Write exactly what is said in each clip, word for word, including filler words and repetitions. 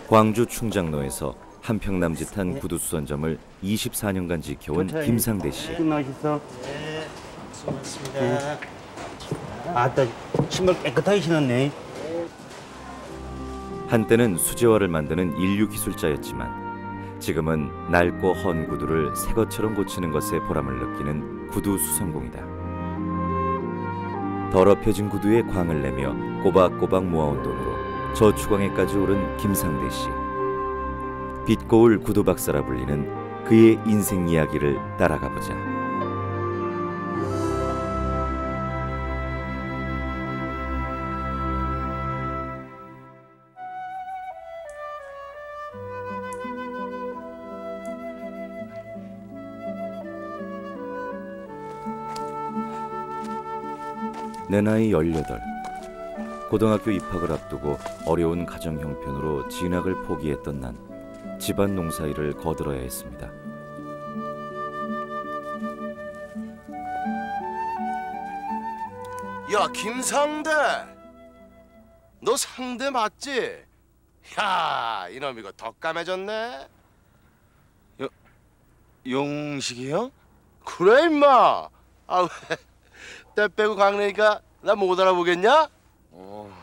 광주 충장로에서 한평 남짓한 구두 수선점을 이십사 년간 지켜온 김상대 씨. 맛있어. 네, 수고하셨습니다. 네. 아따, 신발 깨끗하게 신었네. 한때는 수제화를 만드는 인류 기술자였지만 지금은 낡고 헌 구두를 새 것처럼 고치는 것에 보람을 느끼는 구두 수선공이다. 더럽혀진 구두에 광을 내며 꼬박꼬박 모아온 돈으로 저축왕에까지 오른 김상대 씨. 빛고울 구두 박사라 불리는 그의 인생 이야기를 따라가 보자. 내 나이 열여덟. 고등학교 입학을 앞두고 어려운 가정 형편으로 진학을 포기했던 난 집안 농사일을 거들어야 했습니다. 야, 김상대! 너 상대 맞지? 야, 이놈 이거 더 까매졌네? 요, 용식이 형? 그래, 임마! 아, 왜? 때 빼고 강래니까 나 못 알아보겠냐? 어...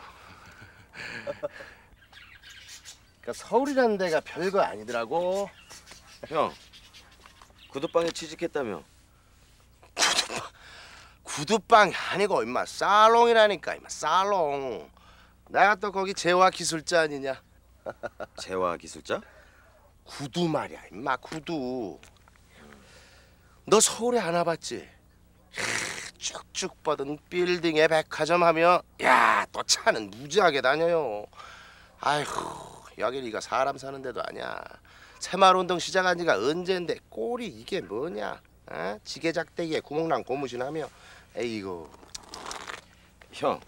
그러니까 서울이라는 데가 별거 아니더라고. 형, 구두방에 취직했다며? 구두방, 구두방이 아니고 임마 살롱이라니까. 임마 살롱. 내가 또 거기 재화 기술자 아니냐? 재화 기술자? 구두 말이야, 임마 구두. 너 서울에 안 와봤지? 쭉쭉 뻗은 빌딩에 백화점 하면 야, 또 차는 무지하게 다녀요. 아이고, 여기가 사람 사는 데도 아니야. 새마을운동 시작한 지가 언젠데 꼴이 이게 뭐냐? 어? 지게작대기에 구멍난 고무신하며. 에이구. 형,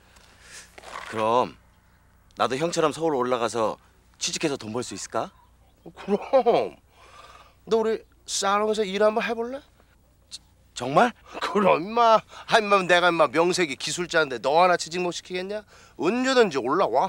그럼 나도 형처럼 서울 올라가서 취직해서 돈 벌 수 있을까? 그럼. 너 우리 살롱에서 일 한번 해볼래? 정말? 그럼 임마. 아, 임마 내가 임마 명색이 기술자인데 너 하나 취직 못 시키겠냐? 언제든지 올라와.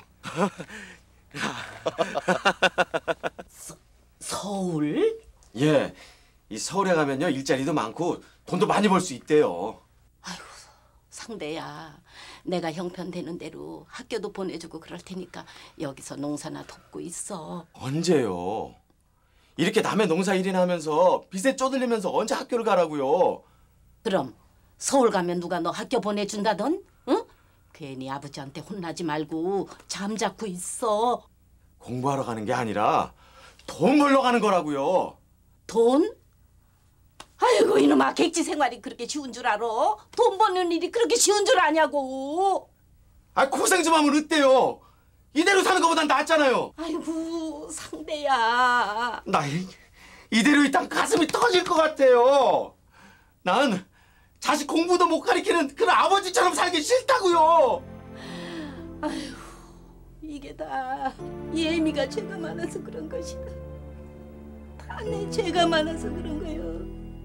서, 서울? 예, 이 서울에 가면요 일자리도 많고 돈도 많이 벌 수 있대요. 아이고, 상대야. 내가 형편되는 대로 학교도 보내주고 그럴 테니까 여기서 농사나 돕고 있어. 언제요? 이렇게 남의 농사 일이나 하면서 빚에 쪼들리면서 언제 학교를 가라고요? 그럼 서울 가면 누가 너 학교 보내준다던? 응? 괜히 아버지한테 혼나지 말고 잠자코 있어. 공부하러 가는 게 아니라 돈 벌러 가는 거라고요. 돈? 아이고, 이놈아, 객지 생활이 그렇게 쉬운 줄 알아? 돈 버는 일이 그렇게 쉬운 줄 아냐고. 아, 고생 좀 하면 어때요? 이대로 사는 것보단 낫잖아요. 아이고, 상대야. 나 이, 이대로 있다가 가슴이 터질 것 같아요. 난 자식 공부도 못 가르치는 그런 아버지처럼 살기 싫다고요. 아휴, 이게 다 예미가 죄가 많아서 그런 것이다. 다 내 죄가 많아서 그런 거요.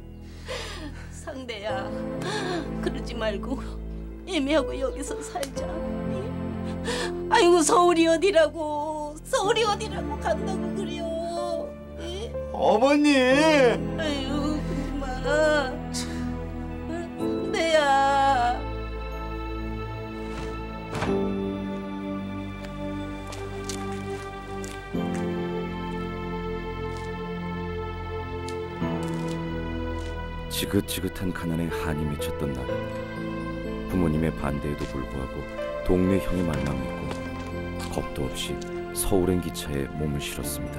상대야, 그러지 말고 예미하고 여기서 살자. 아이고, 서울이 어디라고, 서울이 어디라고 간다고 그래요. 에? 어머니. 아유, 그러지마. 상대야. 지긋지긋한 가난에 한이 맺혔던 나는 부모님의 반대에도 불구하고 동네 형의 말만 믿고 겁도 없이 서울행 기차에 몸을 실었습니다.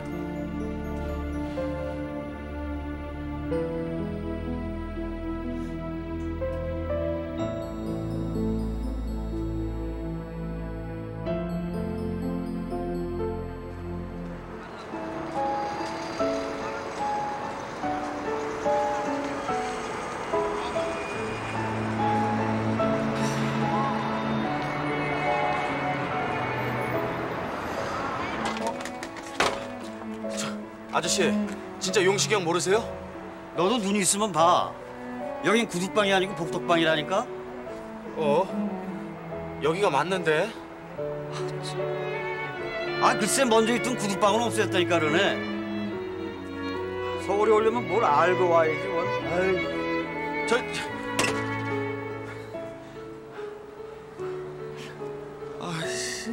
아저씨, 진짜 용식이 형 모르세요? 너도 눈 있으면 봐. 여긴 구두방이 아니고 복덕방이라니까? 어? 여기가 맞는데? 아 글쎄 먼저 있던 구두방은 없어졌다니까 그러네. 서울에 오려면 뭘 알고 와야지 원. 아이, 저, 저 아이씨.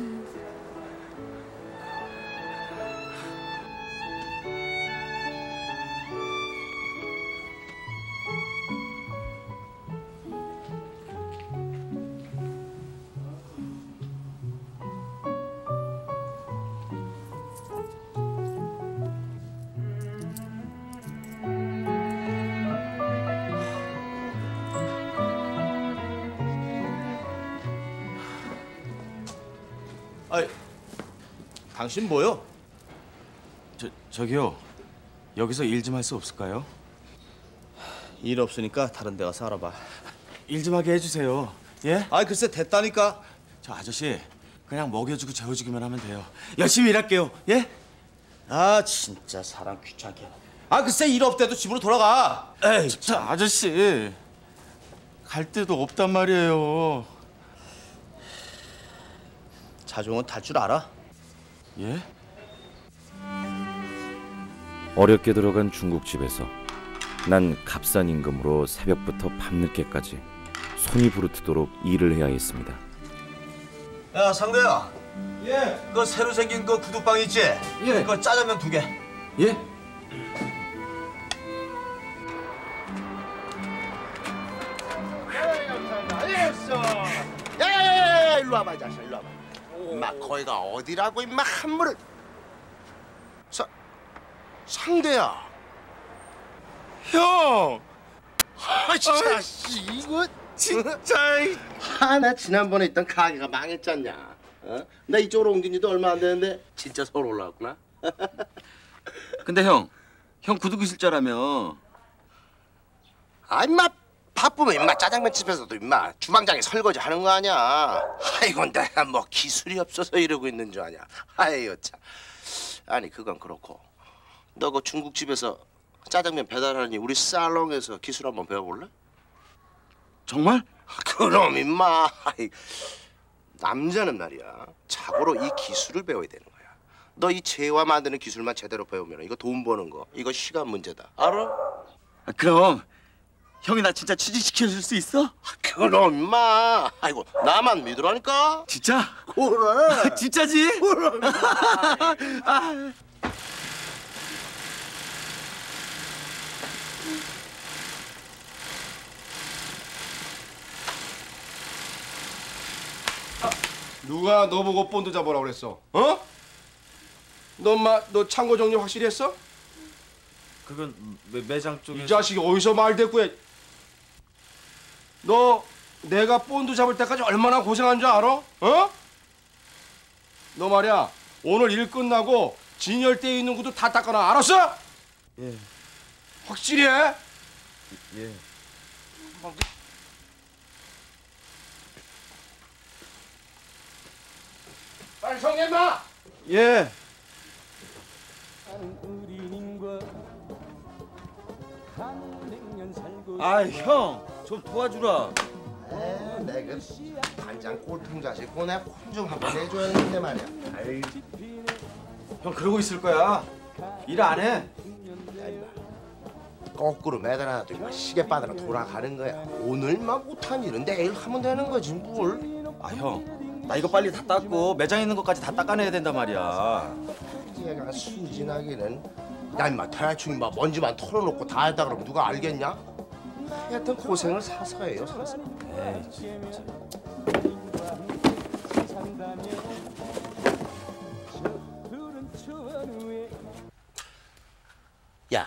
아이, 당신 뭐요? 저 저기요. 여기서 일 좀 할 수 없을까요? 일 없으니까 다른 데 가서 알아봐. 일 좀 하게 해주세요. 예? 아이, 글쎄 됐다니까. 저 아저씨 그냥 먹여주고 재워주기만 하면 돼요. 열심히 일할게요. 예? 아, 진짜 사람 귀찮게. 아, 글쎄 일 없대도 집으로 돌아가. 에이, 저 아저씨 갈 데도 없단 말이에요. 자종은 탈 줄 알아? 예? 어렵게 들어간 중국집에서 난 값싼 임금으로 새벽부터 밤늦게까지 손이 부르트도록 일을 해야 했습니다. 야, 상대야. 예. 그거 새로 생긴 그 구두빵 있지? 예. 그거 짜장면 두 개. 예? 야야야야, 일로 와봐, 이 자식아, 일로 와봐. 임마, 거기가 어디라고 임마 한물을. 사 상대야. 형! 아, 진짜 씨, 이거 진짜 아, 나 지난번에 있던 가게가 망했잖냐. 어? 나 이쪽으로 옮긴 지도 얼마 안 되는데 진짜 서울 올라왔구나. 근데 형, 형 구두기술자라며. 아, 임마 바쁘면 임마 짜장면 집에서도 임마 주방장에 설거지 하는 거 아니야. 아이고, 내가 뭐 기술이 없어서 이러고 있는 줄 아냐. 아이고 참. 아니 그건 그렇고 너 그 중국집에서 짜장면 배달하니 우리 살롱에서 기술 한번 배워볼래? 정말? 그럼 임마. 아이, 남자는 말이야 자고로 이 기술을 배워야 되는 거야. 너 이 재화 만드는 기술만 제대로 배우면 이거 돈 버는 거 이거 시간 문제다. 알아? 아, 그럼 형이 나 진짜 취직시켜줄 수 있어? 그럼 임마. 아이고 나만 믿으라니까. 진짜? 그래. 진짜지? 그럼. 아. 누가 너 보고 본드 잡으라고 그랬어? 어? 너 엄마 너 창고 정리 확실히 했어? 그건 매, 매장 쪽에. 이 자식이 어디서 말 대꾸해? 너 내가 본드 잡을 때까지 얼마나 고생한 줄 알아? 어? 너 말이야 오늘 일 끝나고 진열대에 있는 구두 다 닦아놔. 알았어? 예. 확실히 해? 예. 빨리 정리해 마. 예. 아, 형, 좀 도와주라. 에, 내가 반장 꼴통 자식 보내 혼좀 한번 해줘야 했는데 말이야. 아이, 형 그러고 있을 거야. 일 안 해. 야, 임마. 거꾸로 매달아놔도 임마 시계바늘은 돌아가는 거야. 오늘만 못한 일은 내일 하면 되는 거지 뭘. 아, 형, 나 이거 빨리 다 닦고 매장에 있는 것까지 다 닦아내야 된단 말이야. 얘가 순진하기는. 야 임마 대충 임마 먼지만 털어놓고 다 했다 그러면 누가 알겠냐? 하여튼 고생을 사서 해요 사서. 에이, 진짜. 야,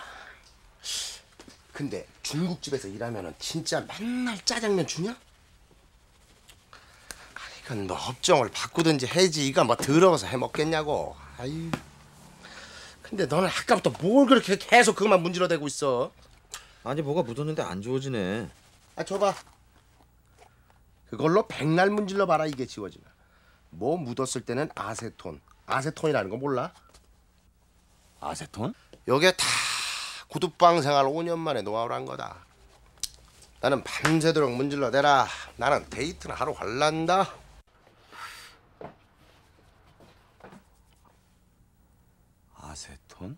근데 중국집에서 일하면은 진짜 맨날 짜장면 주냐? 아니, 이건 뭐 업종을 바꾸든지 해지. 이거 뭐 더러워서 해 먹겠냐고. 아이. 근데 너는 아까부터 뭘 그렇게 계속 그것만 문질러대고 있어? 아니 뭐가 묻었는데 안 지워지네. 아, 줘봐. 그걸로 백날 문질러 봐라 이게 지워지나. 뭐 묻었을 때는 아세톤. 아세톤이라는 거 몰라? 아세톤? 요게 다 구두방 생활 오 년 만에 노하우란 거다. 나는 밤새도록 문질러 대라. 나는 데이트는 하러 갈란다. 아세톤?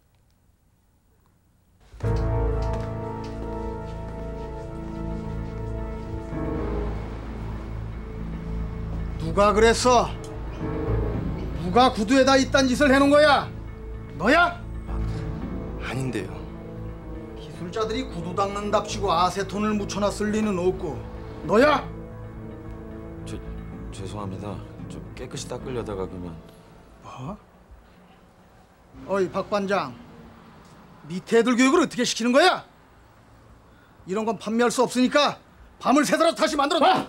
누가 그랬어? 누가 구두에다 이딴 짓을 해놓은 거야? 너야? 아닌데요. 기술자들이 구두 닦는답시고 아세톤을 묻혀놨을 리는 없고 너야? 저 죄송합니다. 좀 깨끗이 닦으려다가 그만. 뭐? 어이 박 반장, 밑에 애들 교육을 어떻게 시키는 거야? 이런 건 판매할 수 없으니까 밤을 새더라도 다시 만들어 놔.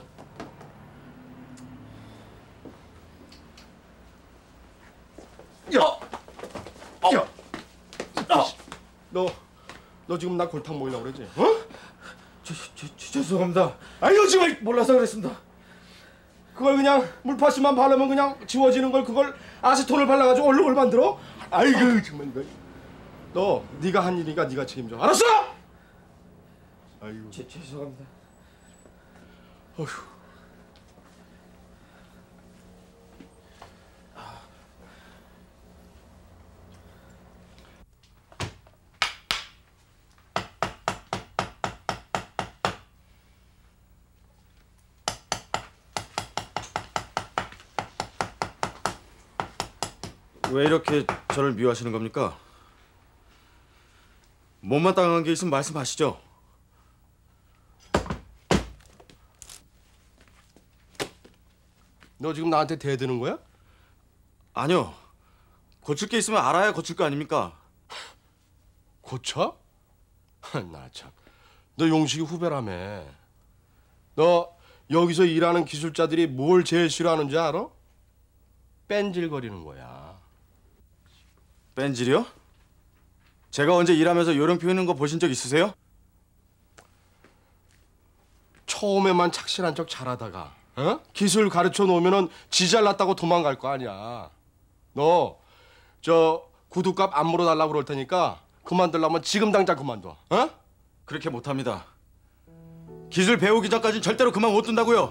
야! 야! 야! 너, 너 지금 나 골탕 먹이려고 그러지? 어? 저, 저, 저, 죄송합니다. 아유 지금 몰라서 그랬습니다. 그걸 그냥 물파시만 바르면 그냥 지워지는 걸 그걸 아세톤을 발라가지고 얼룩을 만들어? 아이고 정말 이거. 너 네가 한 일이니까 네가 책임져. 알았어? 아이고. 제, 죄송합니다. 어휴. 왜 이렇게 저를 미워하시는 겁니까? 못만 당한 게 있으면 말씀하시죠. 너 지금 나한테 대드는 거야? 아니요. 고칠 게 있으면 알아야 고칠 거 아닙니까? 고쳐? 나 참. 너 용식이 후배라며. 너 여기서 일하는 기술자들이 뭘 제일 싫어하는지 알아? 뺀질거리는 거야. 뺀질이요? 제가 언제 일하면서 요령 피우는 거 보신 적 있으세요? 처음에만 착실한 척 잘하다가 어? 기술 가르쳐 놓으면은 지 잘났다고 도망갈 거 아니야. 너 저 구두값 안 물어달라고 그럴 테니까 그만두려면 지금 당장 그만둬. 어? 그렇게 못합니다. 기술 배우기 전까진 절대로 그만 못 둔다고요.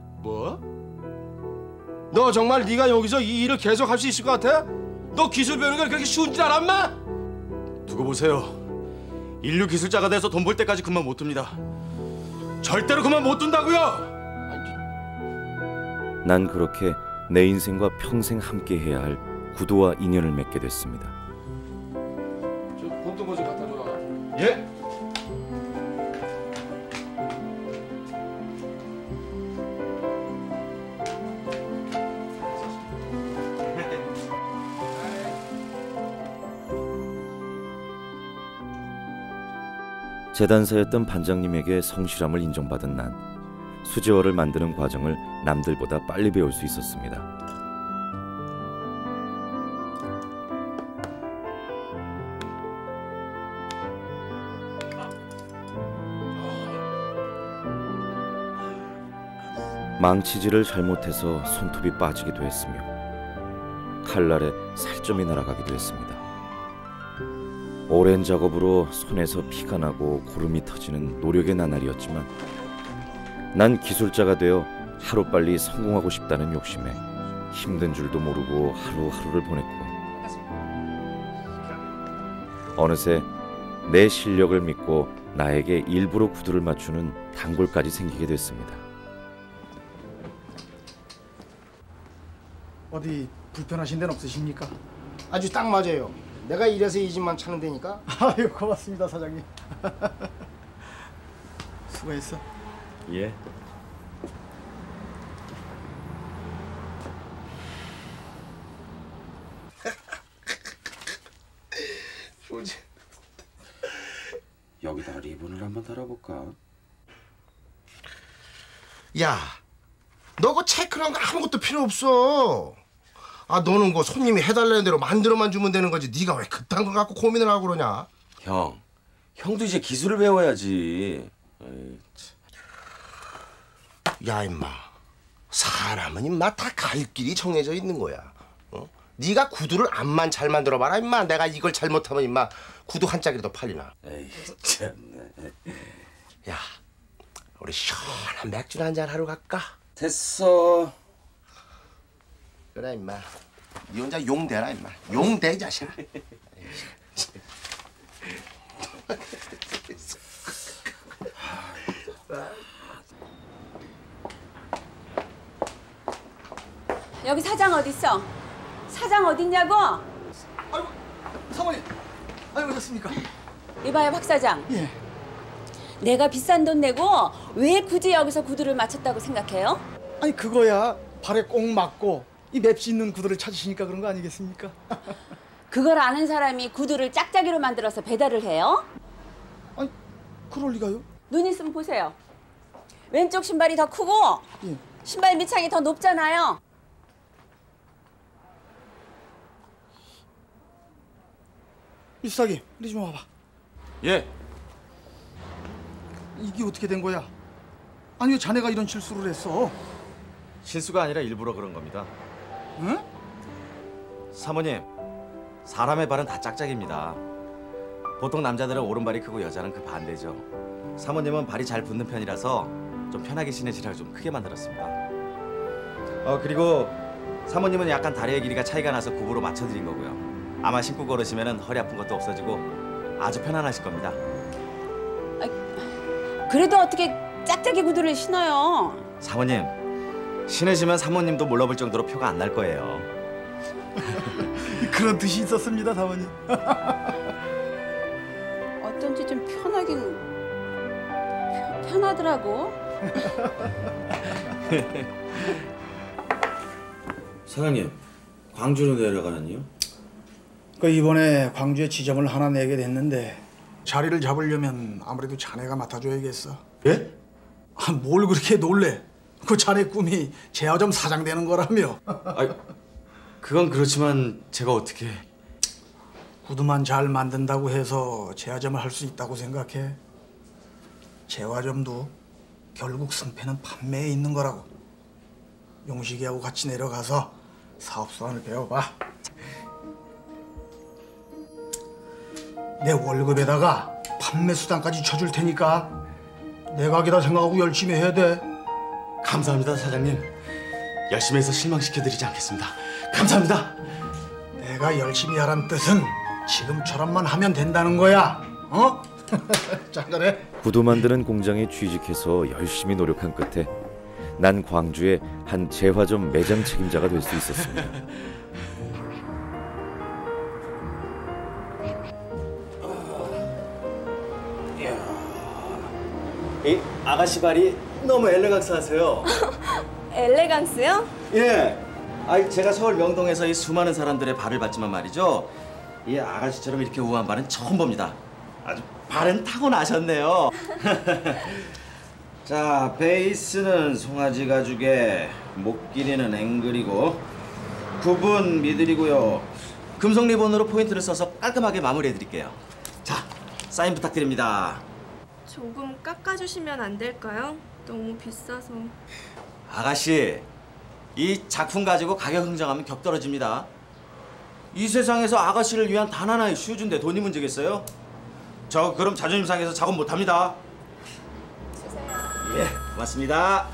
뭐? 너 정말 네가 여기서 이 일을 계속 할 수 있을 것 같아? 너 기술 배우는 게 그렇게 쉬운 줄 알아, 인마? 두고 보세요. 인류 기술자가 돼서 돈 벌 때까지 그만 못 둡니다. 절대로 그만 못 둔다고요. 난 그렇게 내 인생과 평생 함께해야 할 구두와 인연을 맺게 됐습니다. 저 본드모 좀 갖다 줘라. 예? 재단사였던 반장님에게 성실함을 인정받은 난 수제화를 만드는 과정을 남들보다 빨리 배울 수 있었습니다. 망치질을 잘못해서 손톱이 빠지기도 했으며 칼날에 살점이 날아가기도 했습니다. 오랜 작업으로 손에서 피가 나고 고름이 터지는 노력의 나날이었지만 난 기술자가 되어 하루빨리 성공하고 싶다는 욕심에 힘든 줄도 모르고 하루하루를 보냈고 어느새 내 실력을 믿고 나에게 일부러 구두를 맞추는 단골까지 생기게 됐습니다. 어디 불편하신 데는 없으십니까? 아주 딱 맞아요. 내가 이래서 이 집만 찾는 데니까. 아유 고맙습니다 사장님. 수고했어. 예. 여기다가 리본을 한번 달아볼까? 야, 너 그 체크란 거 아무것도 필요 없어. 아, 너는 그 손님이 해달라는 대로 만들어만 주면 되는 거지. 네가 왜 그딴 걸 갖고 고민을 하고 그러냐? 형, 형도 이제 기술을 배워야지. 에이, 야, 임마. 사람은 임마 다 갈 길이 정해져 있는 거야. 어? 네가 구두를 암만 잘 만들어봐라, 임마. 내가 이걸 잘못하면 임마 구두 한 짝이라도 팔리나. 에이, 참네. 야, 우리 시원한 맥주 한잔 하러 갈까? 됐어. 그래, 임마. 니 혼자 용 대라 임마. 용 대, 이 자식아. 여기 사장 어딨어? 사장 어딨냐고? 아이고, 사모님. 아이고, 오셨습니까? 이봐요, 박 사장. 예. 내가 비싼 돈 내고 왜 굳이 여기서 구두를 맞췄다고 생각해요? 아니, 그거야 발에 꼭 맞고 이 맵시 있는 구두를 찾으시니까 그런 거 아니겠습니까? 그걸 아는 사람이 구두를 짝짝이로 만들어서 배달을 해요? 아니, 그럴 리가요? 눈 있으면 보세요. 왼쪽 신발이 더 크고 예. 신발 밑창이 더 높잖아요. 미스탁이, 이리 좀 와봐. 예. 이게 어떻게 된 거야? 아니, 왜 자네가 이런 실수를 했어? 실수가 아니라 일부러 그런 겁니다. 응? 사모님, 사람의 발은 다 짝짝입니다. 보통 남자들은 오른발이 크고 여자는 그 반대죠. 사모님은 발이 잘 붙는 편이라서 좀 편하게 신으시라고 좀 크게 만들었습니다. 어 그리고 사모님은 약간 다리의 길이가 차이가 나서 굽으로 맞춰드린 거고요. 아마 신고 걸으시면 허리 아픈 것도 없어지고 아주 편안하실 겁니다. 그래도 어떻게 짝짝이 구두를 신어요? 사모님, 신으시면 사모님도 몰라볼 정도로 표가 안 날 거예요. 그런 뜻이 있었습니다, 사모님. 어쩐지 좀 편하긴 편- 편하더라고. 사장님, 광주로 내려가는요? 그 이번에 광주에 지점을 하나 내게 됐는데 자리를 잡으려면 아무래도 자네가 맡아줘야겠어. 예? 아, 뭘 그렇게 놀래? 그 자네 꿈이 제화점 사장 되는 거라며. 아, 그건 그렇지만 제가 어떻게... 구두만 잘 만든다고 해서 제화점을 할 수 있다고 생각해? 제화점도 결국 승패는 판매에 있는 거라고. 용식이하고 같이 내려가서 사업 수완을 배워봐. 내 월급에다가 판매 수당까지 쳐줄 테니까 내 가게다 생각하고 열심히 해야 돼. 감사합니다, 사장님. 열심히 해서 실망시켜드리지 않겠습니다. 감사합니다. 내가 열심히 하란 뜻은 지금처럼만 하면 된다는 거야. 어? 자, 그래. 구두 만드는 공장에 취직해서 열심히 노력한 끝에 난 광주의 한 제화점 매장 책임자가 될 수 있었습니다. 이 아가씨 발이 너무 엘레강스하세요. 엘레강스요? 예. 아, 제가 서울 명동에서 이 수많은 사람들의 발을 봤지만 말이죠. 이 아가씨처럼 이렇게 우아한 발은 처음 봅니다. 아주 발은 타고나셨네요. 자, 베이스는 송아지 가죽에, 목 길이는 앵글이고, 굽은 미들이고요. 금속 리본으로 포인트를 써서 깔끔하게 마무리해드릴게요. 자, 사인 부탁드립니다. 조금 깎아주시면 안 될까요? 너무 비싸서. 아가씨, 이 작품 가지고 가격 흥정하면 격 떨어집니다. 이 세상에서 아가씨를 위한 단 하나의 슈즈인데 돈이 문제겠어요? 저 그럼 자존심 상해서 작업 못합니다. 주세요. 예, 고맙습니다.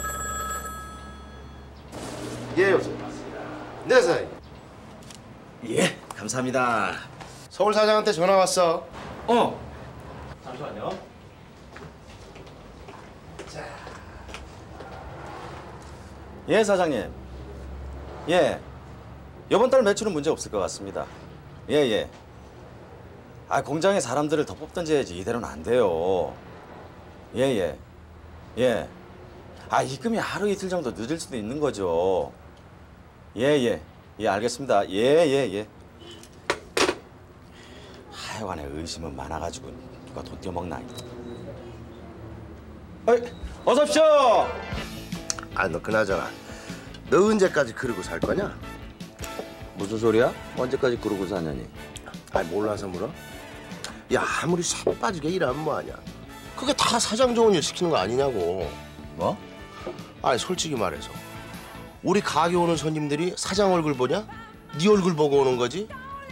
예, 여보세요. 네, 사장님. 예, 감사합니다. 서울 사장한테 전화 왔어. 어. 잠시만요. 자. 예, 사장님. 예. 이번 달 매출은 문제 없을 것 같습니다. 예, 예. 아, 공장에 사람들을 더 뽑던지 해야지 이대로는 안 돼요. 예, 예. 예. 아, 입금이 하루 이틀 정도 늦을 수도 있는 거죠. 예, 예. 예, 알겠습니다. 예, 예, 예. 하여간에 의심은 많아가지고 누가 돈 떼어먹나. 어이, 어서 오십시오. 아, 너 그나저나 너 언제까지 그러고 살 거냐? 무슨 소리야? 언제까지 그러고 사냐니? 아, 몰라서 물어? 야, 아무리 살 빠지게 일하면 뭐하냐? 그게 다 사장 좋은 일 시키는 거 아니냐고. 뭐? 아니, 솔직히 말해서 우리 가게 오는 손님들이 사장 얼굴 보냐? 네 얼굴 보고 오는 거지?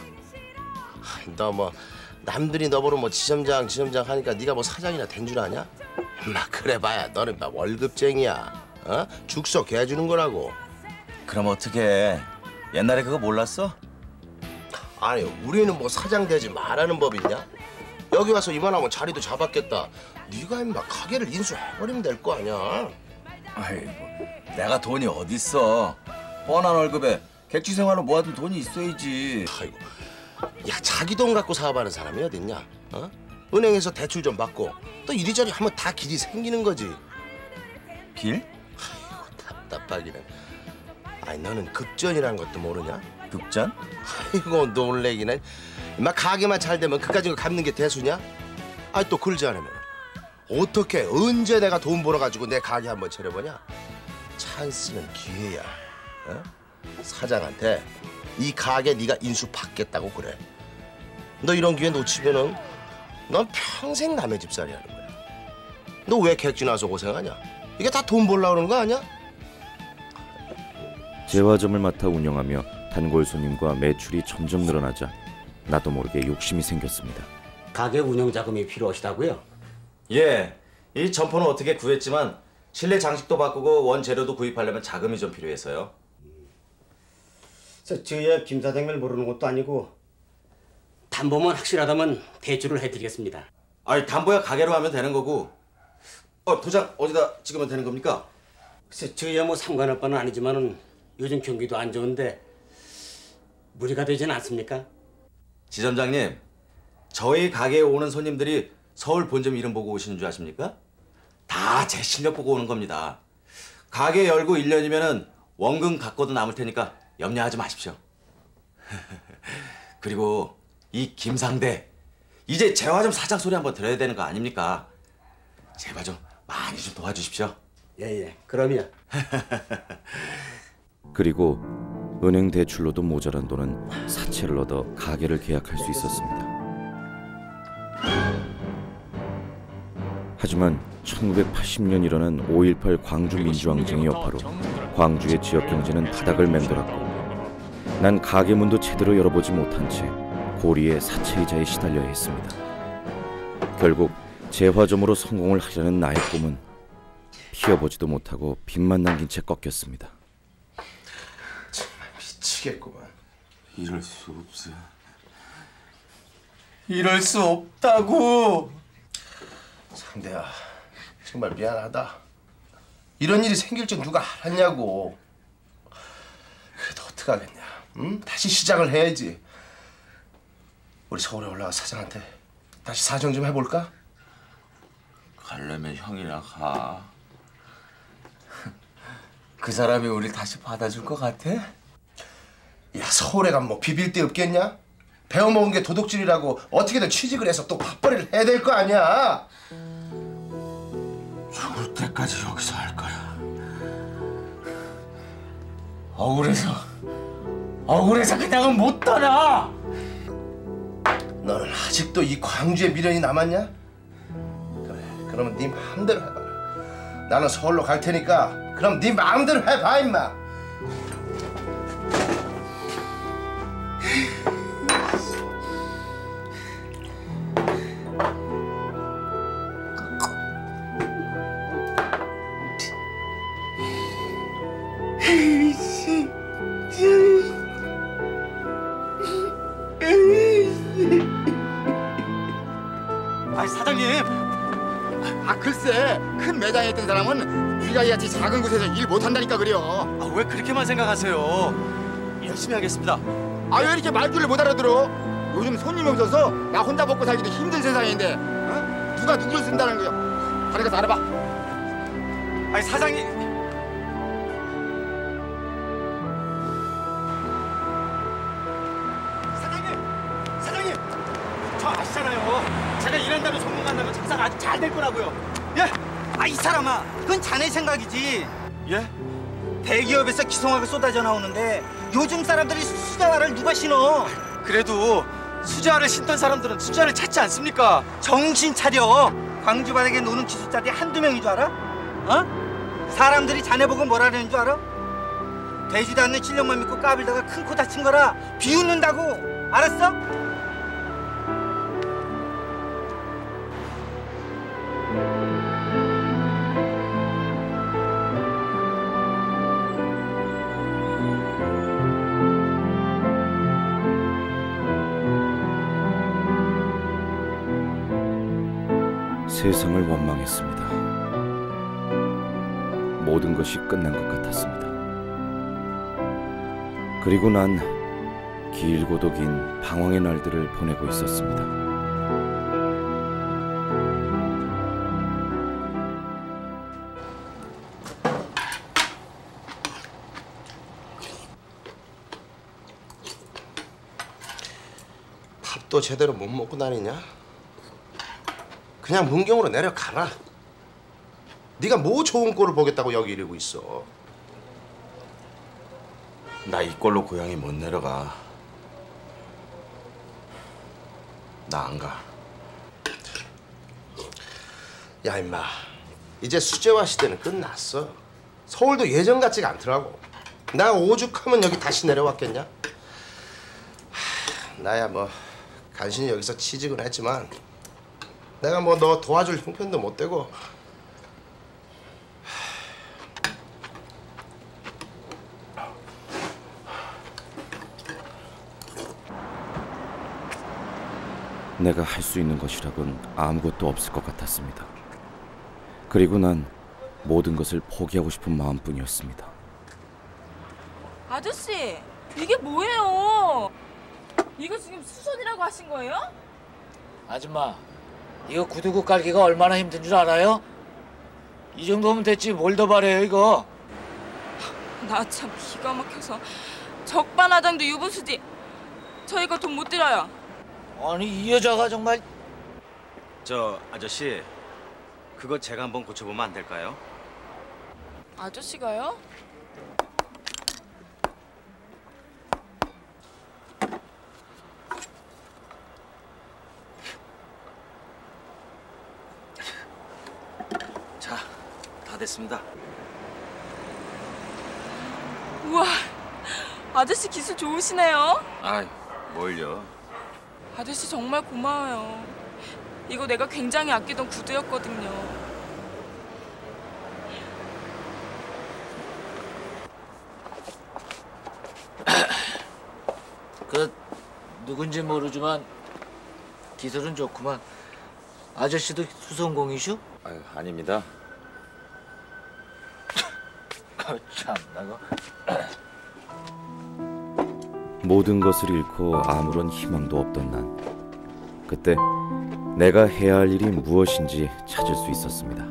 너 뭐 남들이 너보러 뭐 지점장 지점장 하니까 네가 뭐 사장이나 된 줄 아냐? 막 그래봐야 너는 막 월급쟁이야. 어? 죽서 개 주는 거라고. 그럼 어떻게? 옛날에 그거 몰랐어? 아니 우리는 뭐 사장 되지 말라는 법 있냐? 여기 와서 이만하면 자리도 잡았겠다. 네가 임마 가게를 인수해버리면 될 거 아니야. 아이고, 내가 돈이 어딨어. 뻔한 월급에 객지 생활로 모아둔 돈이 있어야지. 아이고, 야 자기 돈 갖고 사업하는 사람이 어딨냐? 어? 은행에서 대출 좀 받고 또 이리저리 하면 다 길이 생기는 거지. 길? 아이고 답답하기는. 아니 너는 급전이라는 것도 모르냐? 급전? 아이고 놀래기는. 임마 가게만 잘 되면 그까짓 거 갚는 게 대수냐? 아니 또 그러지 않으면 어떻게 언제 내가 돈 벌어가지고 내 가게 한번 차려보냐? 찬스는 기회야. 어? 사장한테 이 가게 네가 인수 받겠다고 그래. 너 이런 기회 놓치면은 넌 평생 남의 집살이 하는 거야. 너 왜 객지 나서 고생하냐? 이게 다 돈 벌려고 그러는 거 아니야? 재화점을 맡아 운영하며 단골 손님과 매출이 점점 늘어나자 나도 모르게 욕심이 생겼습니다. 가게 운영 자금이 필요하시다고요? 예, 이 점포는 어떻게 구했지만 실내 장식도 바꾸고 원재료도 구입하려면 자금이 좀 필요해서요. 저희야 김 사장님을 모르는 것도 아니고 담보만 확실하다면 대출을 해드리겠습니다. 아니 담보야 가게로 하면 되는 거고. 어 도장 어디다 찍으면 되는 겁니까? 글쎄 저희야 뭐 상관할 바는 아니지만은 요즘 경기도 안 좋은데 무리가 되지는 않습니까? 지점장님, 저희 가게에 오는 손님들이 서울 본점 이름 보고 오시는 줄 아십니까? 다 제 실력 보고 오는 겁니다. 가게 열고 일 년이면은 원금 갖고도 남을 테니까 염려하지 마십시오. 그리고 이 김상대, 이제 재화점 사장 소리 한번 들어야 되는 거 아닙니까? 제발 좀 많이 좀 도와주십시오. 예예, 그럼요. 그리고 은행 대출로도 모자란 돈은 사채를 얻어 가게를 계약할 수 있었습니다. 하지만 천구백팔십 년 일어난 오일팔 광주 민주항쟁의 여파로 광주의 지역 경제는 바닥을 맴돌았고 난 가게 문도 제대로 열어보지 못한 채 고리의 사채이자에 시달려야 했습니다. 결국 재화점으로 성공을 하려는 나의 꿈은 피어보지도 못하고 빚만 남긴 채 꺾였습니다. 정말 미치겠구만. 이럴 수 없어. 이럴 수 없다고. 상대야, 정말 미안하다. 이런 일이 생길 줄 누가 알았냐고. 그래도 어떡하겠냐. 응? 다시 시작을 해야지. 우리 서울에 올라가 사장한테 다시 사정 좀 해볼까? 가려면 형이나 가. 그 사람이 우리 다시 받아줄 것 같아? 야, 서울에 가면 뭐 비빌 데 없겠냐? 배워먹은 게 도둑질이라고 어떻게든 취직을 해서 또 밥벌이를 해야 될 거 아니야? 죽을 때까지 여기서 할 거야. 억울해서 억울해서 그냥은 못 떠나. 너는 아직도 이 광주에 미련이 남았냐? 그래, 그러면 네 마음대로 해봐라. 나는 서울로 갈 테니까 그럼 네 마음대로 해봐 임마. 아 사장님, 아 글쎄 큰 매장에 있던 사람은 우리가 이같이 작은 곳에서 일 못한다니까 그래요. 아, 왜 그렇게만 생각하세요? 열심히 하겠습니다. 아 왜 이렇게 말귀를 못 알아들어? 요즘 손님이 없어서 나 혼자 먹고 살기도 힘든 세상인데 어? 누가 누구를 쓴다는 거야? 다른 가서 알아봐. 아니 사장님. 사장님, 사장님, 저 아시잖아요. 제가 일한다면 소문만 나면 장사가 아주 잘 될 거라고요. 예? 아 이 사람아, 그건 자네 생각이지. 예? 대기업에서 기성하게 쏟아져 나오는데 요즘 사람들이 수자화를 누가 신어? 그래도 수자화를 신던 사람들은 수자화를 찾지 않습니까? 정신 차려. 광주 바닥에 노는 기술자들이 한두 명인 줄 알아? 어? 사람들이 자네 보고 뭐라는 줄 알아? 되지도 않는 실력만 믿고 까불다가 큰 코 다친 거라 비웃는다고. 알았어? 세상을 원망했습니다. 모든 것이 끝난 것 같았습니다. 그리고 난 길고도 긴 방황의 날들을 보내고 있었습니다. 밥도 제대로 못 먹고 다니냐? 그냥 문경으로 내려가라. 네가 뭐 좋은 꼴을 보겠다고 여기 이러고 있어. 나 이 꼴로 고향에 못 내려가. 나 안 가. 야 임마, 이제 수재화 시대는 끝났어. 서울도 예전 같지가 않더라고. 나 오죽하면 여기 다시 내려왔겠냐? 하, 나야 뭐 간신히 여기서 취직은 했지만 내가 뭐 너 도와줄 형편도 못 되고. 내가 할 수 있는 것이라곤 아무것도 없을 것 같았습니다. 그리고 난 모든 것을 포기하고 싶은 마음뿐이었습니다. 아저씨, 이게 뭐예요? 이거 지금 수선이라고 하신 거예요? 아줌마, 이거 구두구 깔기가 얼마나 힘든 줄 알아요? 이 정도면 됐지 뭘 더 바래요 이거? 나 참 기가 막혀서 적반하장도 유분수지. 저 이거 돈 못 들어요. 아니 이 여자가 정말. 저 아저씨, 그거 제가 한번 고쳐보면 안 될까요? 아저씨가요? 자, 다 됐습니다. 우와, 아저씨 기술 좋으시네요. 아이, 뭘요? 아저씨 정말 고마워요. 이거 내가 굉장히 아끼던 구두였거든요. 그 누군지 모르지만 기술은 좋구만. 아저씨도 수성공이슈? 아유, 아닙니다. 참나. 모든 것을 잃고 아무런 희망도 없던 난 그때 내가 해야 할 일이 무엇인지 찾을 수 있었습니다.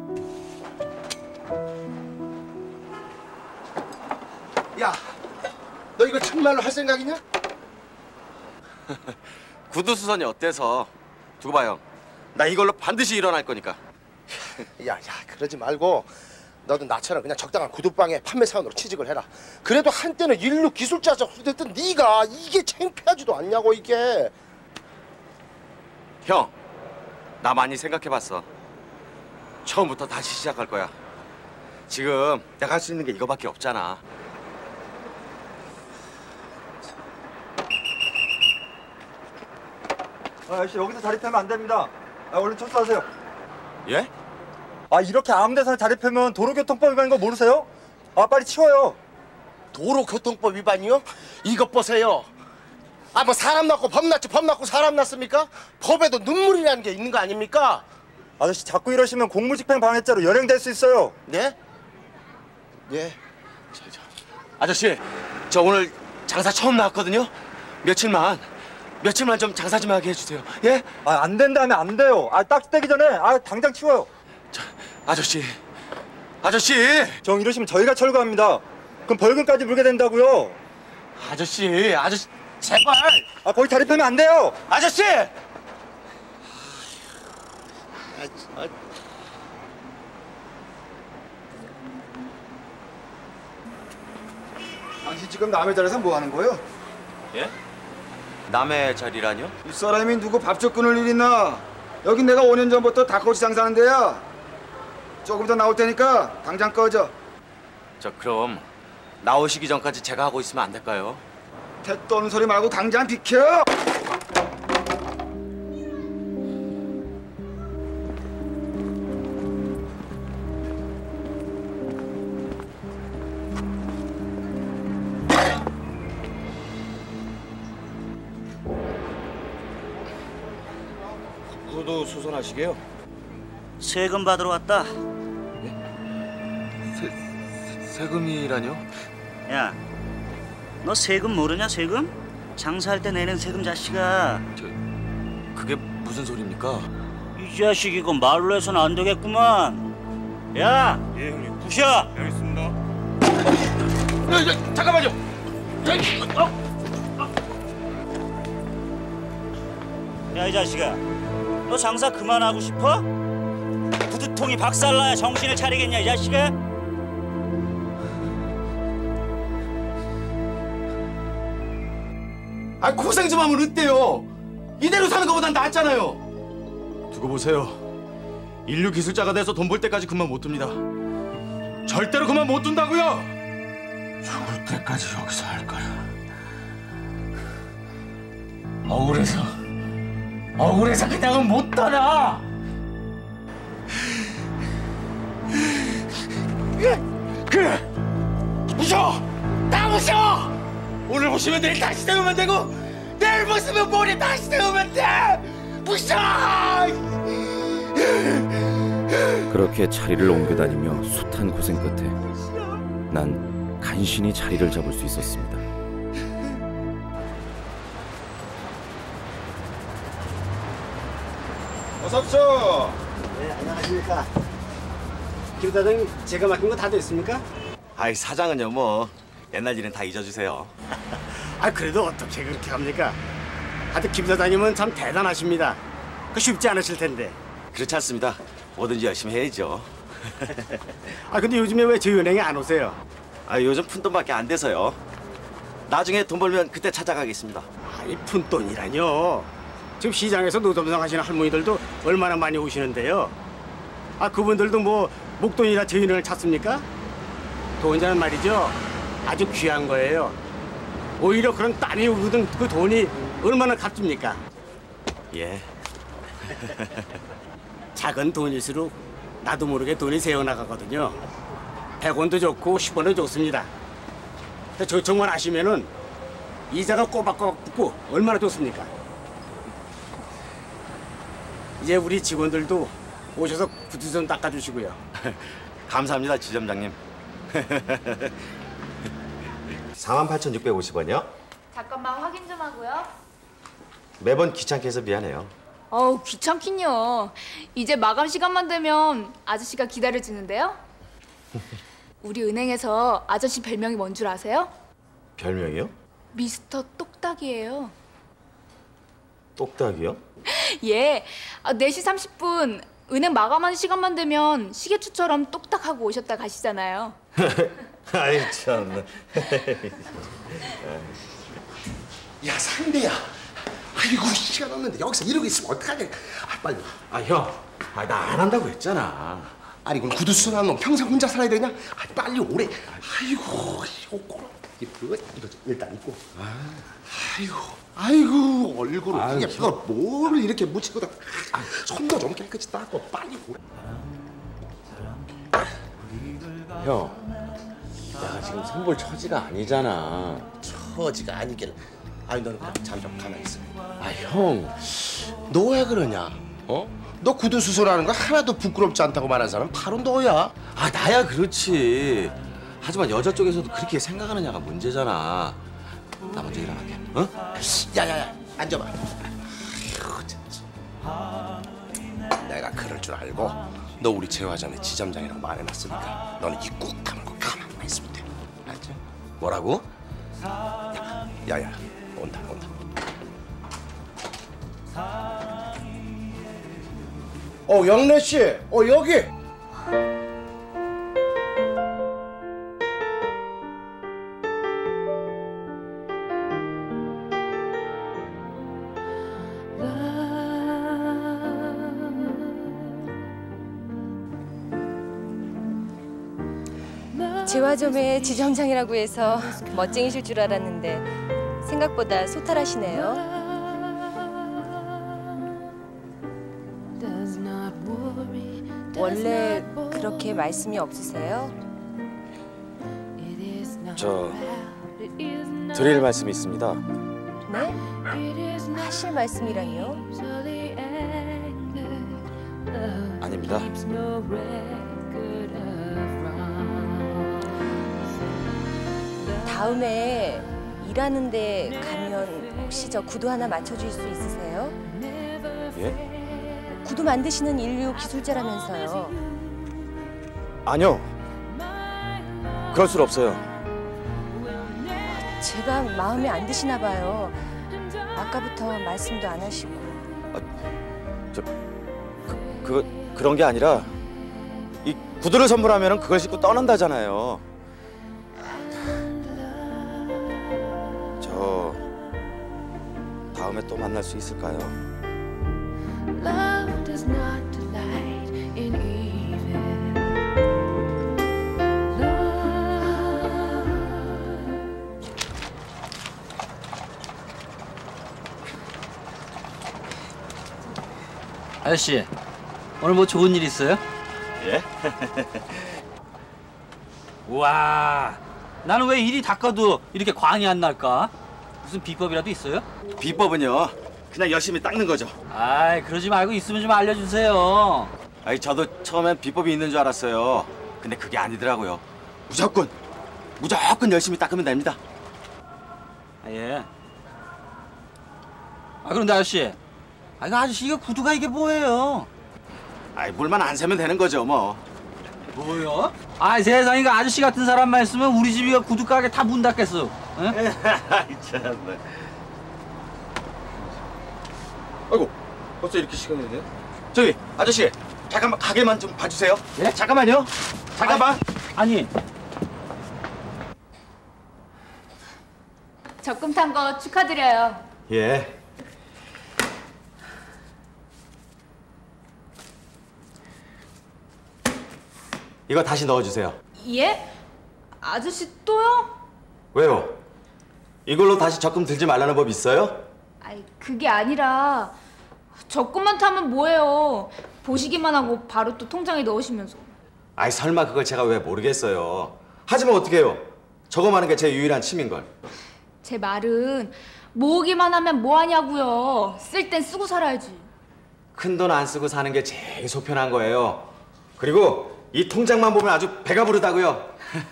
야, 너 이거 정말로 할 생각이냐? 구두 수선이 어때서? 두고 봐요. 나 이걸로 반드시 일어날 거니까. 야, 야, 그러지 말고 너도 나처럼 그냥 적당한 구두방에 판매 사원으로 취직을 해라. 그래도 한때는 인류 기술자적 후대했던 네가 이게 창피하지도 않냐고 이게. 형, 나 많이 생각해봤어. 처음부터 다시 시작할 거야. 지금 내가 할 수 있는 게 이거밖에 없잖아. 아, 아저씨 여기서 자리 펴면 안 됩니다. 아, 얼른 철수하세요. 예? 아, 이렇게 아무 데서나 자리 펴면 도로교통법 위반인 거 모르세요? 아, 빨리 치워요. 도로교통법 위반이요? 이것 보세요. 아, 뭐 사람 낳고 법 낳지 법 낳고 사람 낳습니까? 법에도 눈물이라는 게 있는 거 아닙니까? 아저씨 자꾸 이러시면 공무집행 방해죄로 연행될 수 있어요. 네? 예. 아저씨, 저 오늘 장사 처음 나왔거든요. 며칠만, 며칠만 좀 장사 좀 하게 해주세요. 예? 아, 안 된다면 안 돼요. 아, 딱지 떼기 전에 아, 당장 치워요. 저, 아저씨, 아저씨. 정 이러시면 저희가 철거합니다. 그럼 벌금까지 물게 된다고요. 아저씨, 아저씨, 제발. 아, 거기 자리 펴면 안 돼요. 아저씨. 아, 당신 지금 남의 자리에서 뭐 하는 거예요? 예? 남의 자리라뇨? 이 사람이 누구 밥줄 끊을 일 있나? 여긴 내가 오 년 전부터 닭꼬치 장사하는 데야. 조금 더 나올 테니까 당장 꺼져. 저 그럼 나오시기 전까지 제가 하고 있으면 안 될까요? 태 떠는 소리 말고 당장 비켜! 구두 수선하시게요? 세금 받으러 왔다. 세, 세, 세금이라뇨? 야, 너 세금 모르냐 세금? 장사할 때 내는 세금 자식아. 저, 그게 무슨 소리입니까? 이 자식 이거 말로 해서는 안 되겠구만. 야, 예 형님. 부셔. 알겠습니다. 야, 야, 잠깐만요. 야, 어. 야, 이 자식아, 너 장사 그만하고 싶어? 구두통이 박살나야 정신을 차리겠냐, 이 자식아? 아, 고생 좀 하면 어때요? 이대로 사는 것보단 낫잖아요. 두고 보세요. 인류 기술자가 돼서 돈 벌 때까지 그만 못 둡니다. 절대로 그만 못 둔다고요. 죽을 때까지 여기서 할 거야. 억울해서 억울해서 그냥은 못 떠나. 그래, 부셔! 다 부셔! 오늘 보시면 내일 다시 세우면 되고, 내일 보시면 모레 다시 세우면 돼! 부셔! 그렇게 자리를 옮겨다니며 숱한 고생 끝에 난 간신히 자리를 잡을 수 있었습니다. 어서 오십시오. 네, 안녕하십니까. 김 사장님, 제가 맡긴 거 다 됐습니까? 아이, 사장은요 뭐 옛날 일은 다 잊어주세요. 아, 그래도 어떻게 그렇게 합니까? 하여튼 김 사장님은 참 대단하십니다. 그 쉽지 않으실 텐데. 그렇지 않습니다. 뭐든지 열심히 해야죠. 아, 근데 요즘에 왜 저희 은행에 안 오세요? 아, 요즘 푼돈밖에 안 돼서요. 나중에 돈 벌면 그때 찾아가겠습니다. 아니, 푼돈이라뇨. 지금 시장에서 노점상 하시는 할머니들도 얼마나 많이 오시는데요. 아, 그분들도 뭐 목돈이나 저희 은행을 찾습니까? 돈이라는 말이죠, 아주 귀한 거예요. 오히려 그런 땀이 흐르던 그 돈이 얼마나 값집니까? 예. 작은 돈일수록 나도 모르게 돈이 새어나가거든요. 백 원도 좋고 십 원도 좋습니다. 근데 저쪽만 하시면은 이자가 꼬박꼬박 붙고 얼마나 좋습니까? 이제 우리 직원들도 오셔서 구두 좀 닦아주시고요. 감사합니다, 지점장님. 사만 팔천육백오십 원이요? 잠깐만 확인 좀 하고요. 매번 귀찮게 해서 미안해요. 어우, 귀찮긴요. 이제 마감 시간만 되면 아저씨가 기다려주는데요. 우리 은행에서 아저씨 별명이 뭔 줄 아세요? 별명이요? 미스터 똑딱이에요. 똑딱이요? 예, 아, 네 시 삼십 분 은행 마감하는 시간만 되면 시계추처럼 똑딱하고 오셨다 가시잖아요. 아이 참. 야, 상대야. 아이고, 시간 없는데 여기서 이러고 있으면 어떡하냐. 아, 빨리. 아, 형, 아, 나 안 한다고 했잖아. 아니, 그럼 구두 순한 놈 평생 혼자 살아야 되냐? 아, 빨리 오래. 아이고, 이거 꼬라. 이거 이거 일단 입고. 아이고, 아이고, 얼굴을 아유, 이게 뭘, 뭘 이렇게 묻히고 다. 손도 좀 깨끗이 닦고 빨리 오래. 형, 내가 지금 선볼 처지가 아니잖아. 처지가 아니길. 아니, 너는 그냥 잠 좀 가만히 있어. 아, 형, 너 왜 그러냐? 어? 너 구두 수술하는 거 하나도 부끄럽지 않다고 말하는 사람 바로 너야. 아, 나야 그렇지. 하지만 여자 쪽에서도 그렇게 생각하느냐가 문제잖아. 나 먼저 일어날게. 어? 야야야, 앉아봐. 아휴, 진짜. 내가 그럴 줄 알고 너 우리 재화 전에 지점장이라고 말해놨으니까 너는 입 꾹 다물고 가만히만 있으면 돼. 알지? 뭐라고? 야, 야야, 온다 온다. 어, 영래 씨, 어 여기. 재화점의 지점장이라고 해서 멋쟁이실 줄 알았는데 생각보다 소탈하시네요. 원래 그렇게 말씀이 없으세요? 저 드릴 말씀이 있습니다. 네? 하실 말씀이라니요? 아닙니다. 다음에 일하는데 가면 혹시 저 구두 하나 맞춰줄 수 있으세요? 예? 구두 만드시는 인류 기술자라면서요. 아니요. 그럴 수 없어요. 제가 마음에 안 드시나 봐요. 아까부터 말씀도 안 하시고. 저 그, 그 그런 게 아니라 이 구두를 선물하면 그걸 신고 떠난다잖아요. 저 다음에 또 만날 수 있을까요? Love does not delight in evil. 아저씨, 오늘 뭐 좋은 일 있어요? 예? 우와, 나는 왜 일이 닦아도 이렇게 광이 안 날까? 무슨 비법이라도 있어요? 비법은요, 그냥 열심히 닦는 거죠. 아이, 그러지 말고 있으면 좀 알려주세요. 아니, 저도 처음엔 비법이 있는 줄 알았어요. 근데 그게 아니더라고요. 무조건, 무조건 열심히 닦으면 됩니다. 아, 예. 아, 그런데 아저씨, 아, 이거 아저씨 이거 구두가 이게 뭐예요? 아이, 물만 안 새면 되는 거죠, 뭐. 뭐요? 아, 세상에 그 아저씨 같은 사람만 있으면 우리 집이 구두 가게 다 문 닫겠어. 응? 아이, 참나. 아이고, 벌써 이렇게 시간이 됐네. 저기, 아저씨, 잠깐만 가게만 좀 봐주세요. 예? 잠깐만요. 잠깐만. 아니. 적금 탄 거 축하드려요. 예. 이거 다시 넣어주세요. 예? 아저씨 또요? 왜요? 이걸로 다시 적금 들지 말라는 법 있어요? 아이, 그게 아니라 적금만 타면 뭐예요? 보시기만 하고 바로 또 통장에 넣으시면서. 아이, 설마 그걸 제가 왜 모르겠어요. 하지만 어떡해요. 저거만한 게 제 유일한 취미인걸. 제 말은 모으기만 하면 뭐하냐고요. 쓸 땐 쓰고 살아야지. 큰 돈 안 쓰고 사는 게 제일 속편한 거예요. 그리고 이 통장만 보면 아주 배가 부르다고요.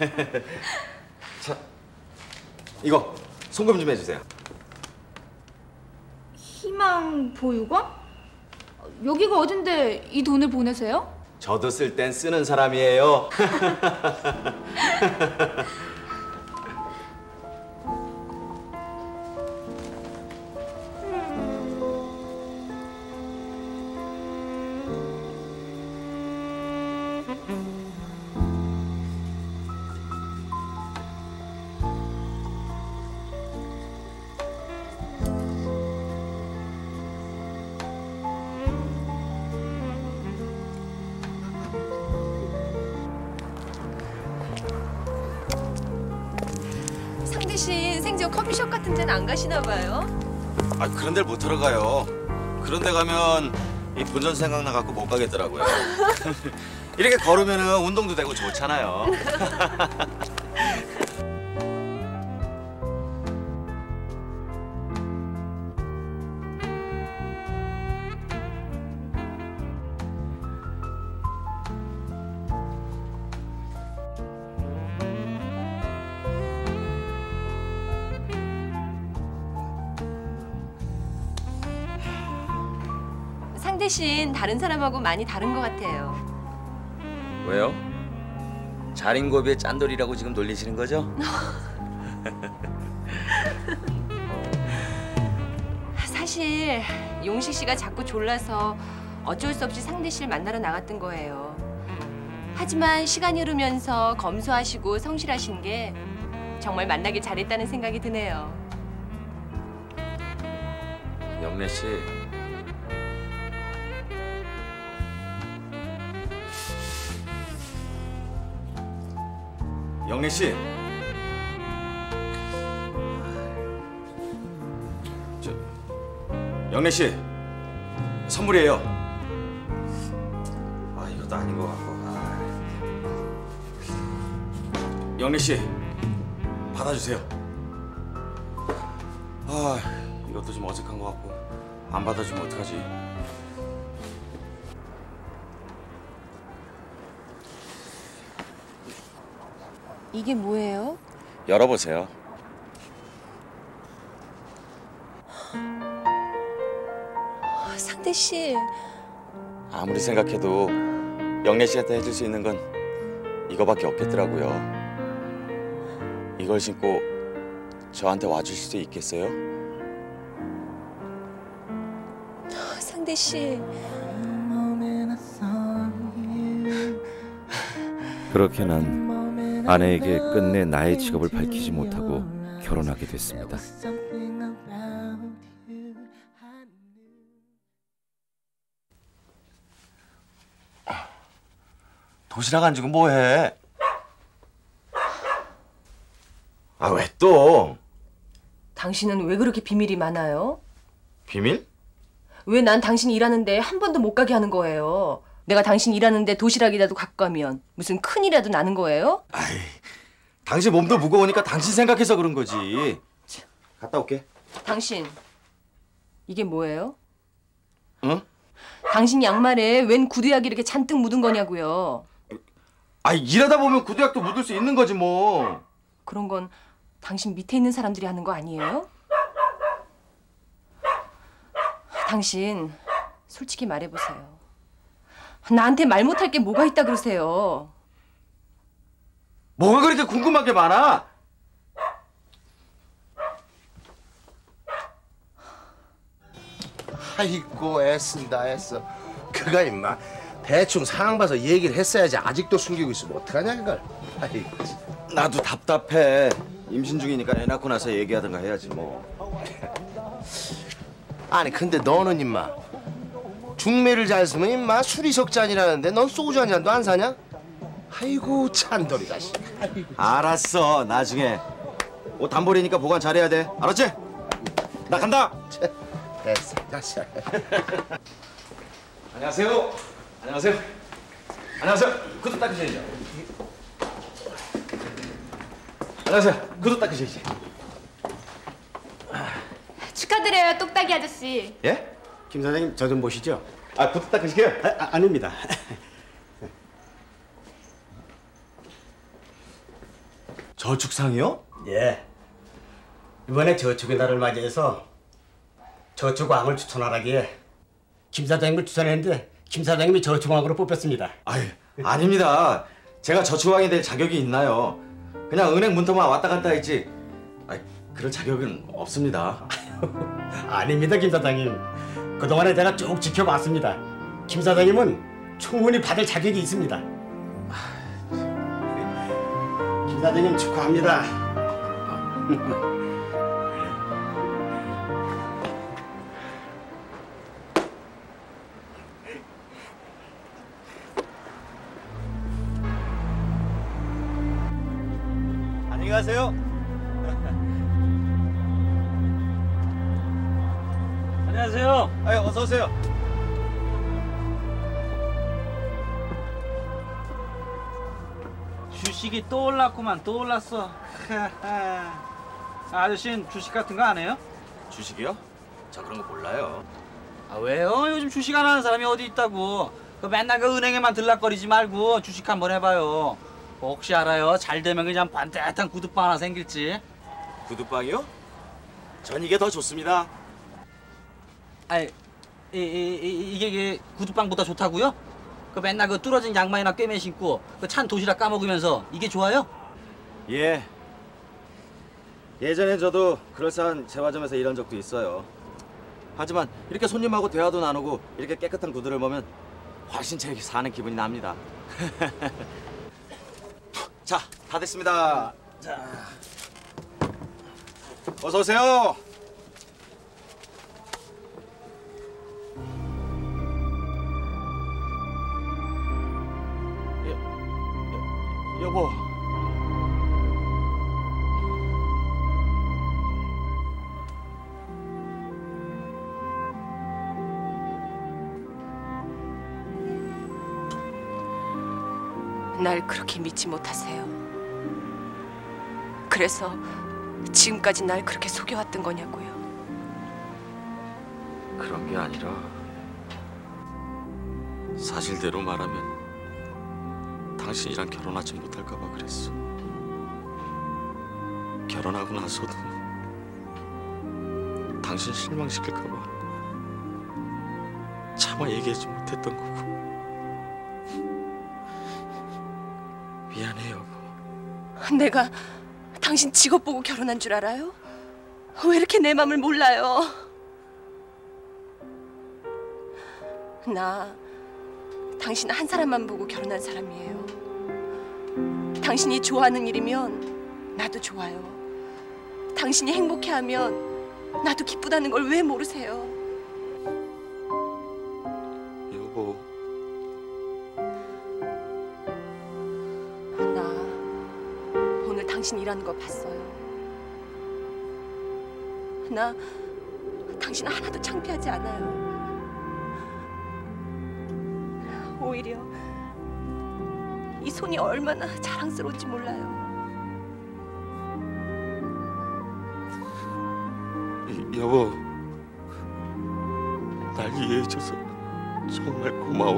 자, 이거 송금 좀 해주세요. 희망 보유관? 여기가 어딘데 이 돈을 보내세요? 저도 쓸 땐 쓰는 사람이에요. 상대신 생전 커피숍 같은 데는 안 가시나 봐요? 아, 그런 데를 못 들어가요. 그런 데 가면 이 본전 생각나갖고 못 가겠더라고요. 이렇게 걸으면 운동도 되고 좋잖아요. 상대신 다른 사람하고 많이 다른 것 같아요. 왜요? 자린고비의 짠돌이라고 지금 놀리시는 거죠? 사실 용식 씨가 자꾸 졸라서 어쩔 수 없이 상대 씨를 만나러 나갔던 거예요. 하지만 시간이 흐르면서 검소하시고 성실하신 게 정말 만나길 잘했다는 생각이 드네요. 영래 씨. 영래 씨. 저 영래 씨. 선물이에요. 아, 이것도 아닌 것 같고. 아. 영래 씨. 받아주세요. 아, 이것도 좀 어색한 것 같고 안 받아주면 어떡하지? 이게 뭐예요? 열어보세요. 어, 상대 씨. 아무리 생각해도 영래 씨한테 해줄 수 있는 건 이거밖에 없겠더라고요. 이걸 신고 저한테 와주실 수 있겠어요? 어, 상대 씨. 그렇게 난 아내에게 끝내 나의 직업을 밝히지 못하고 결혼하게 됐습니다. 도시락 안 주고 뭐해? 아, 왜 또? 당신은 왜 그렇게 비밀이 많아요? 비밀? 왜 난 당신 일하는데 한 번도 못 가게 하는 거예요? 내가 당신 일하는데 도시락이라도 갖고 가면 무슨 큰일이라도 나는 거예요? 아이, 당신 몸도 무거우니까 당신 생각해서 그런 거지. 갔다 올게. 당신, 이게 뭐예요? 응? 당신 양말에 웬 구두약이 이렇게 잔뜩 묻은 거냐고요? 아, 일하다 보면 구두약도 묻을 수 있는 거지 뭐. 그런 건 당신 밑에 있는 사람들이 하는 거 아니에요? 당신 솔직히 말해보세요. 나한테 말 못할 게 뭐가 있다 그러세요? 뭐가 그렇게 궁금한 게 많아? 아이고 애쓴다 애써. 그가 임마 대충 상황 봐서 얘기를 했어야지. 아직도 숨기고 있으면 어떡하냐 그걸. 아이고. 나도 답답해. 임신 중이니까 애 낳고 나서 얘기하든가 해야지 뭐. 아니 근데 너는 임마 중매를 잘 쓰면 임마 술이 석잔이라는데 넌 소주 한 잔도 안 사냐? 아이고 찬돌이가. 알았어. 나중에 옷 단벌이니까 보관 잘해야 돼. 알았지? 나 간다. 됐어. 다시. 안녕하세요. 안녕하세요. 안녕하세요. 구두 닦으셔야죠. 안녕하세요. 구두 닦으셔야지. 축하드려요, 똑딱이 아저씨. 예? 김 사장님 저 좀 보시죠. 아, 구두 닦으시게요? 아, 아, 아닙니다. 저축상이요? 예. 이번에 저축의 날을 맞이해서 저축왕을 추천하라기에 김 사장님을 추천했는데 김 사장님이 저축왕으로 뽑혔습니다. 아유, 아닙니다. 제가 저축왕이 될 자격이 있나요? 그냥 은행 문턱만 왔다 갔다 했지. 아, 그럴 자격은 없습니다. 아닙니다, 김 사장님. 그동안에 제가 쭉 지켜봤습니다. 김 사장님은 충분히 받을 자격이 있습니다. 김 사장님 축하합니다. 안녕히 가세요. 안녕하세요. 아유, 어서 오세요. 주식이 또 올랐구만. 또 올랐어. 아저씨는 주식 같은 거 안 해요? 주식이요? 저 그런 거 몰라요. 아 왜요? 요즘 주식 안 하는 사람이 어디 있다고. 그 맨날 그 은행에만 들락거리지 말고 주식 한번 해봐요. 혹시 알아요? 잘 되면 그냥 반듯한 구두방 하나 생길지. 구두방이요? 전 이게 더 좋습니다. 아이, 이, 이, 이, 이게, 이게 구두방보다 좋다고요? 그 맨날 그 뚫어진 양말이나 꿰매 신고 그 찬 도시락 까먹으면서 이게 좋아요? 예. 예전엔 저도 그럴싸한 재화점에서 일한 적도 있어요. 하지만 이렇게 손님하고 대화도 나누고 이렇게 깨끗한 구두를 보면 훨씬 제 사는 기분이 납니다. 자, 다 됐습니다. 자, 어서 오세요. 여, 여, 여보. 날 그렇게 믿지 못하세요? 그래서 지금까지 날 그렇게 속여왔던 거냐고요? 그런 게 아니라 사실대로 말하면 당신이랑 결혼하지 못할까 봐 그랬어. 결혼하고 나서도 당신 실망시킬까 봐 차마 얘기하지 못했던 거고. 미안해 여보. 내가 당신 직업 보고 결혼한 줄 알아요? 왜 이렇게 내 맘을 몰라요? 나 당신 한 사람만 보고 결혼한 사람이에요. 당신이 좋아하는 일이면 나도 좋아요. 당신이 행복해하면 나도 기쁘다는 걸 왜 모르세요? 여보. 나 오늘 당신 일하는 거 봤어요. 나 당신 하나도 창피하지 않아요. 오히려 이 손이 얼마나 자랑스러운지 몰라요. 이, 여보, 날 이해해줘서 정말 고마워.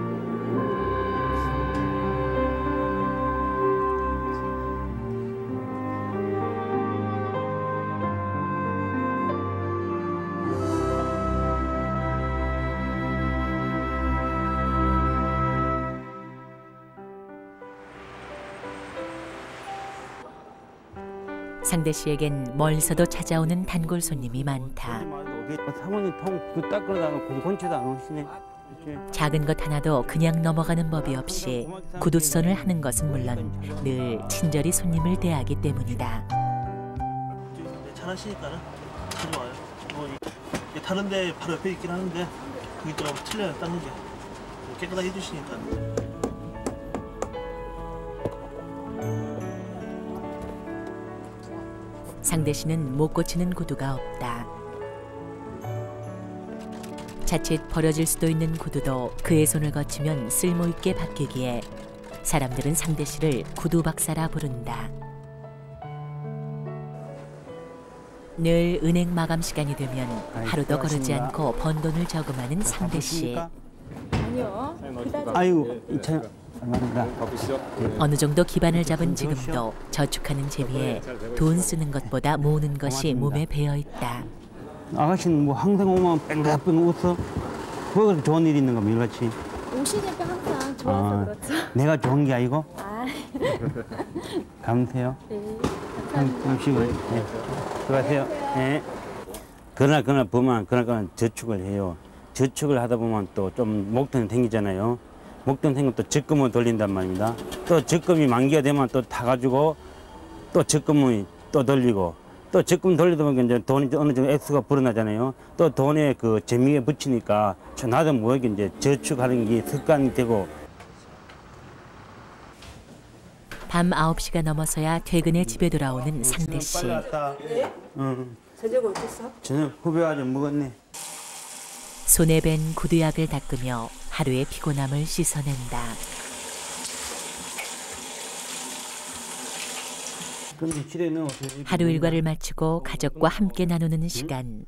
상대 씨에겐 멀리서도 찾아오는 단골 손님이 많다. 사모님 통그 닦으러다가 구두 건치도 안 오시네. 작은 것 하나도 그냥 넘어가는 법이 없이 구두선을 하는 것은 물론 늘 친절히 손님을 대하기 때문이다. 잘하시니까는 자주 와요. 뭐 이, 다른데 바로 옆에 있긴 하는데 그게 또 틀려요. 닦는 게 깨끗하게 해주시니까. 상대 씨는 못 고치는 구두가 없다. 자칫 버려질 수도 있는 구두도 그의 손을 거치면 쓸모있게 바뀌기에 사람들은 상대 씨를 구두 박사라 부른다. 늘 은행 마감 시간이 되면 하루도 거르지 않고 번 돈을 저금하는 상대 씨. 아니요. 아이고 참 얼마나 어느 정도 기반을 잡은 지금도 저축하는 재미에 돈 쓰는 것보다 모으는 것이 몸에 배어 있다. 아가씨는 뭐 항상 오면 뺑뺑뺑 웃어. 그거 좋은 일 있는 거 밀같이. 오시니까 항상 좋아서 아, 그렇죠. 내가 좋은 게 아니고. 아. 감사해요. 네. 음식을. 네. 수고하세요. 네. 그날 그날 보면 그날 그날 저축을 해요. 저축을 하다 보면 또 좀 목돈이 생기잖아요. 목돈 생기면 또 적금을 돌린단 말입니다. 또 적금이 만기가 되면 또 타가지고 또 적금을 또 돌리고 또 적금 돌리다 보면 이제 돈이 어느 정도 액수가 불어나잖아요. 또 돈에 그 재미에 붙이니까 나도 모르게 이제 저축하는 게 습관이 되고. 밤 아홉 시가 넘어서야 퇴근해 집에 돌아오는 상대 씨. 응. 저녁 어땠어? 저녁 후배가 좀 먹었네. 손에 밴 구두약을 닦으며 하루의 피곤함을 씻어낸다. 하루 일과를 마치고 가족과 함께 나누는 시간.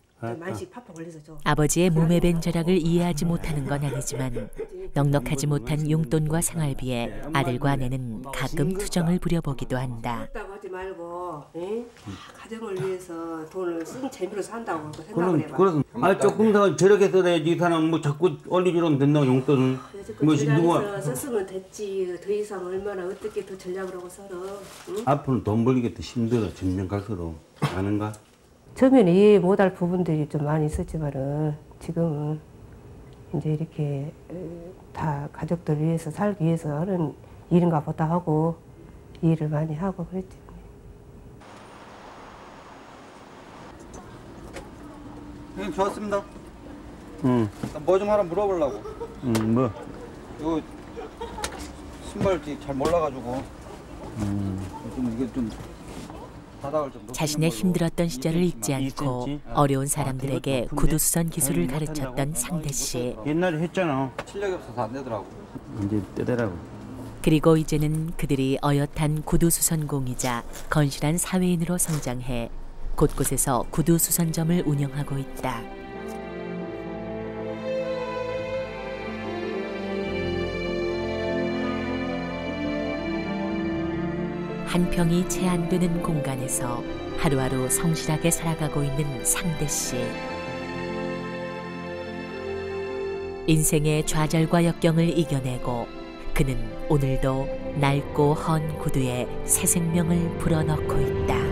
아버지의 몸에 밴 절약을 이해하지 못하는 건 아니지만 넉넉하지 못한 용돈과 생활비에 아들과 아내는 가끔 투정을 부려보기도 한다. 하지 말고, 응? 가정을 위해서 돈을 쓴 재미로 산다고 생각을 해봐. 그럼 아 조금 더 저렇게 써야지. 이 사람 뭐 자꾸 올리주로 된다고 용돈을. 뭐 누가 썼으면 됐지. 더 이상 얼마나 어떻게 더 전략을 하고 살아. 응? 앞으로 돈 벌기가 더 힘들어. 점점 갈수록. 아는가? 처음에는 이해 못할 부분들이 좀 많이 있었지만은 지금은 이제 이렇게 다 가족들 위해서 살기 위해서 하는 일인가 보다 하고 일을 많이 하고 그랬지. 형님 좋았습니다. 응. 뭐 좀 하나 물어보려고. 응, 뭐? 이거 신발 잘 몰라가지고. 음. 좀 이게 좀. 자신의 힘들었던 시절을 잊지 않고 어려운 사람들에게 구두수선 기술을 가르쳤던 상대 씨. 옛날에 했잖아. 실력이 없어서 안 되더라고. 이제 뜨더라고. 그리고 이제는 그들이 어엿한 구두수선공이자 건실한 사회인으로 성장해 곳곳에서 구두수선점을 운영하고 있다. 한 평이 채 안 되는 공간에서 하루하루 성실하게 살아가고 있는 상대 씨. 인생의 좌절과 역경을 이겨내고 그는 오늘도 낡고 헌 구두에 새 생명을 불어넣고 있다.